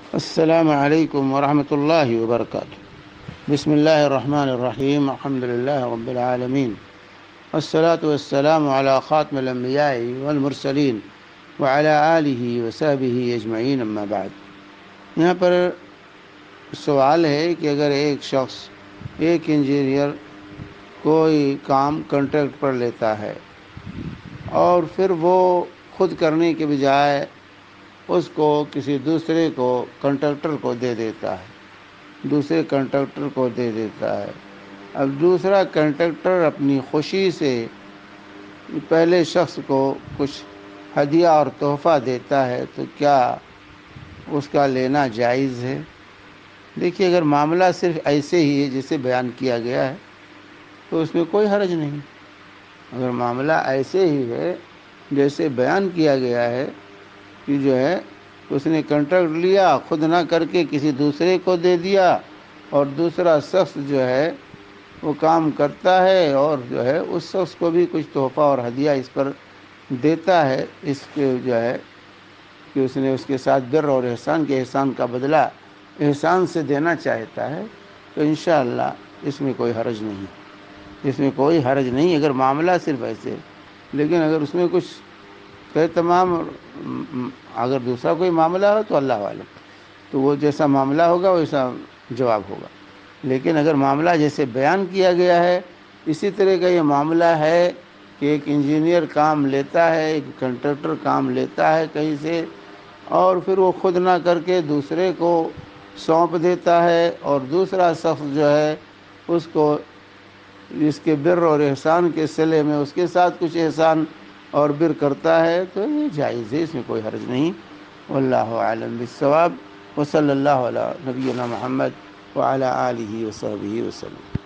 السلام علیکم ورحمۃ اللہ وبرکاتہ۔ بسم اللہ الرحمن الرحیم، الحمد للہ رب العالمین، والصلاة والسلام علی خاتم الانبیاء والمرسلین وعلی آلہ وصحبہ اجمعین، اما بعد۔ یہاں پر سوال ہے کہ اگر ایک شخص، ایک انجینئر کوئی کام کنٹریکٹ پر لیتا ہے اور پھر وہ خود کرنے کے بجائے اس کو کسی دوسرے کو کنٹریکٹر کو دے دیتا ہے، دوسرے کنٹریکٹر کو دے دیتا ہے۔ اب دوسرا کنٹریکٹر اپنی خوشی سے پہلے شخص کو کچھ ہدیہ اور تحفہ دیتا ہے تو کیا اس کا لینا جائز ہے؟ دیکھیے، اگر معاملہ صرف ایسے ہی ہے جسے بیان کیا گیا ہے تو اس میں کوئی حرج نہیں۔ اگر معاملہ ایسے ہی ہے جیسے بیان کیا گیا ہے کہ جو ہے اس نے کنٹریکٹ لیا، خود نہ کر کے کسی دوسرے کو دے دیا، اور دوسرا شخص جو ہے وہ کام کرتا ہے اور جو ہے اس شخص کو بھی کچھ تحفہ اور ہدیہ اس پر دیتا ہے، اس کے جو ہے کہ اس نے اس کے ساتھ بر اور احسان کے احسان کا بدلہ احسان سے دینا چاہتا ہے، تو انشاءاللہ اس میں کوئی حرج نہیں، اس میں کوئی حرج نہیں اگر معاملہ صرف ایسے۔ لیکن اگر اس میں کچھ تمام اگر دوسرا کوئی معاملہ ہو تو اللہ عالم، تو وہ جیسا معاملہ ہوگا ویسا جواب ہوگا۔ لیکن اگر معاملہ جیسے بیان کیا گیا ہے اسی طرح کا یہ معاملہ ہے کہ ایک انجینئر کام لیتا ہے، ایک کنٹریکٹر کام لیتا ہے کہیں سے، اور پھر وہ خود نہ کر کے دوسرے کو سونپ دیتا ہے، اور دوسرا شخص جو ہے اس کو اس کے بر اور احسان کے صلے میں اس کے ساتھ کچھ احسان اور بر کرتا ہے، تو یہ جائز ہے، اس میں کوئی حرج نہیں۔ واللہ اعلم بالصواب، وصلی اللہ علی نبینا محمد وعلی آلہ وصحبہ وسلم۔